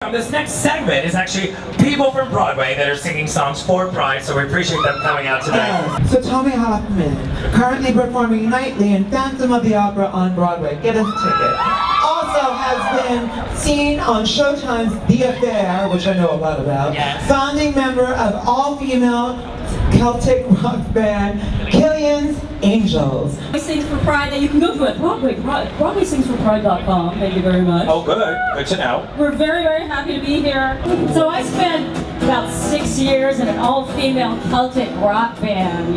This next segment is actually people from Broadway that are singing songs for Pride, so we appreciate them coming out today. Satomi Hofmann, currently performing nightly in Phantom of the Opera on Broadway. Get a ticket. Also has been seen on Showtime's The Affair, which I know a lot about. Yes. Founding member of all-female Celtic rock band, Killian's Angels. Broadway Sings for Pride that you can go to at BroadwaySingsForPride.com. Thank you very much. Oh, good. Good to know. We're very, very happy to be here. So I spent about 6 years in an all-female Celtic rock band,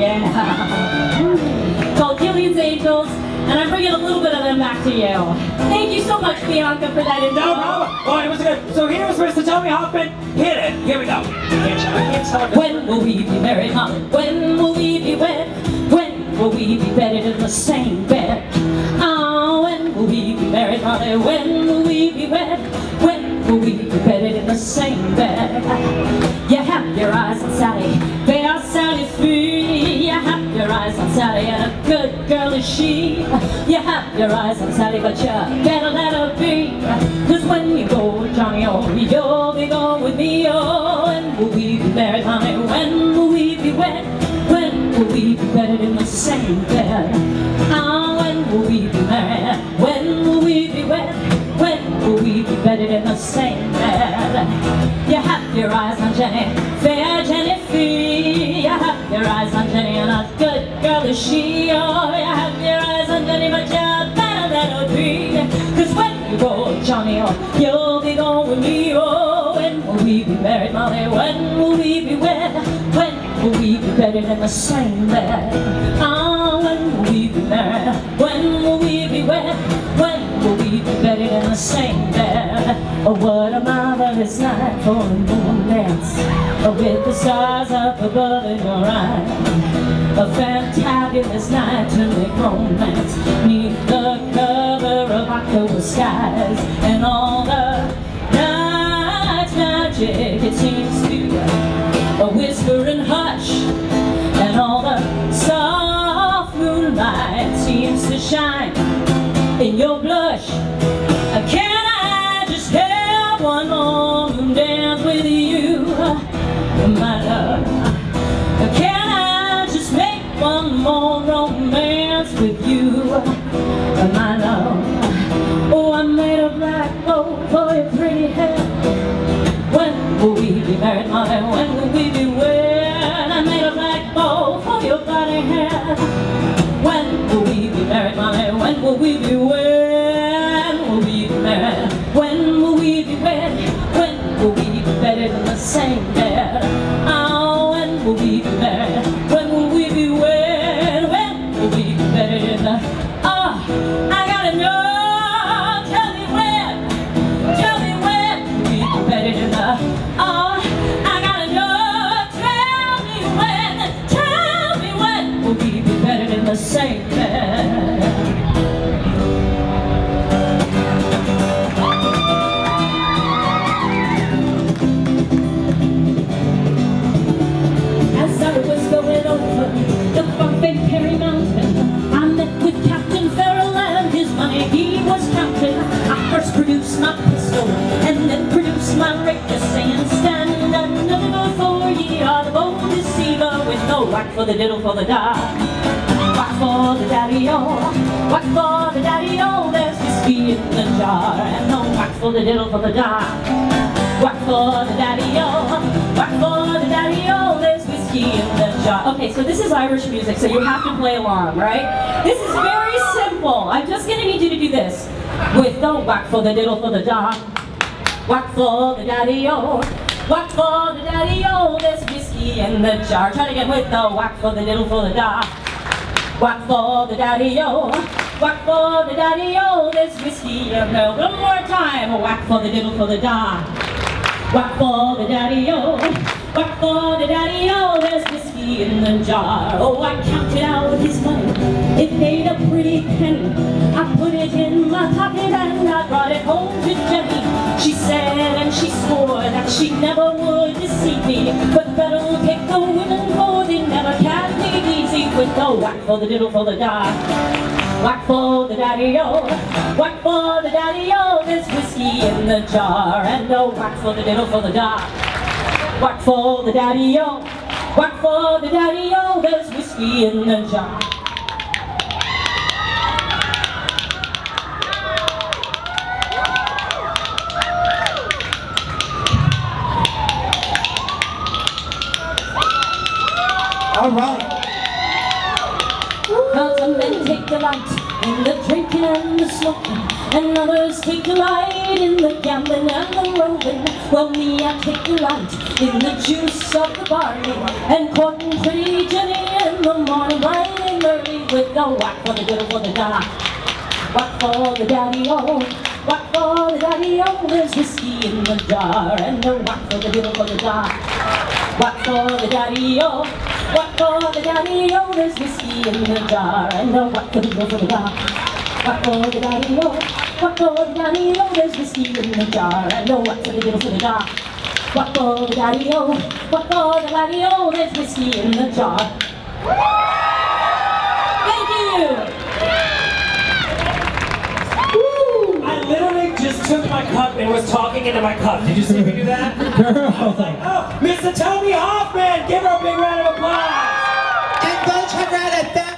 called Killian's Angels, and I'm bringing a little bit of them back to you. Thank you so much, Bianca, for that intro. No problem. Oh, it was good. So here's where Satomi Hofmann hit it. Here we go. I can't tell it. When will we be married, honey? When will we be wed? When will we be bedded in the same bed? Oh, when will we be married, honey? When will we be wed? When will we be bedded in the same bed? You have your eyes on Sally, they are Sally's free. You have your eyes on Sally, and a good girl is she. You have your eyes on Sally, but you better let her be. Cause when you go, Johnny, oh, you'll be going with me. Oh, when will we be married, honey? When will we be wed? When will we be bedded in the same bed? Ah, when will we be married? When will we be wed? When will we be bedded in the same bed? You have your eyes on Jenny, fair Jenny Fee. You have your eyes on Jenny, and a good girl is she. Oh, you have your eyes on Jenny, but you better let her be. Cause when you go, Johnny, oh, you'll be going with me. Oh, when will we be married, Molly? When will we be wed? When will we be bedded in the same bed? Ah, when will we be married? When will we be wed? When will we be bedded in the same bed? Oh, what a marvelous night for a moondance, with the stars up above in your eyes. A fantabulous night to make romance, neath the cover of October skies. And all the night's magic, it seems to a whisper and hush, and all the soft moonlight seems to shine in your blush. Can I just have one more dance with you, my love? Can I just make one more romance with you, my love? Oh, I made a black bow for your pretty hair. When will we be married, honey? When will we be wed? I made a black bow for your body hair. When will we be married, honey? When will we be wed? When will we be married? When will we be wed? When will we be bedded in the same bed? Oh, when will we be married? When will we be wed? When will we be bedded in the... Oh, I gotta know. Tell me when. Tell me when will we be bedded in the... Oh, I gotta know. Tell me when. Tell me when will we be bedded in the same bed? Produce my pistol, and then produce my rictus, and stand another before ye are the bold deceiver, with no whack for the diddle for the die, whack for the daddy-o, whack for the daddy-o, there's whiskey in the jar, and no whack for the diddle for the die, whack for the daddy-o, whack for the daddy-o, there's whiskey in the jar. Okay, so this is Irish music, so you have to play along, right? This is very simple. I'm just gonna need you to do this. With the whack for the diddle for the da, whack for the daddy-o, whack for the daddy-o, there's whiskey in the jar. Try it again with the whack for the diddle for the da, whack for the daddy-o, whack for the daddy-o, there's whiskey in the... One more time, whack for the diddle for the da, whack for the daddy-o, whack for the daddy-o, there's whiskey in the jar. Oh, I counted out his money, it made a pretty penny. I put it in my pocket and I brought it home to Jenny. She said and she swore that she never would deceive me, but better take the women for they never can leave easy, with the whack for the diddle for the die, Whack for the daddy-o, whack for the daddy-o, there's whiskey in the jar, and a whack for the diddle for the da. Whack for the daddy-o, whack for the daddy-o, there's whiskey in the jar. All right. Some men take delight in the drinking and the smoking, and others take delight in the gambling and the roving. Well, me, I take delight in the juice of the barley, and courting pretty Jenny in the morning, bright and early, with the whack for the diddle for the da. Whack for the daddy-o, whack for the daddy-o, there's whiskey in the jar, and a whack for the diddle for the da. Whack for the daddy-o, whack for the daddy-o, there's whiskey in the jar, and a whack for the diddle for the da. Whack for the daddy-o, whack for the daddy-o, there's whiskey in the jar, and a whack for the diddle for the da. Whack for the daddy-o, whack for the daddy-o, there's whiskey in the jar. Thank you! I literally just took my cup and was talking into my cup. Did you see me do that? I was like, oh, Miss Satomi Hofmann! Give her a big round of applause! And go check her out at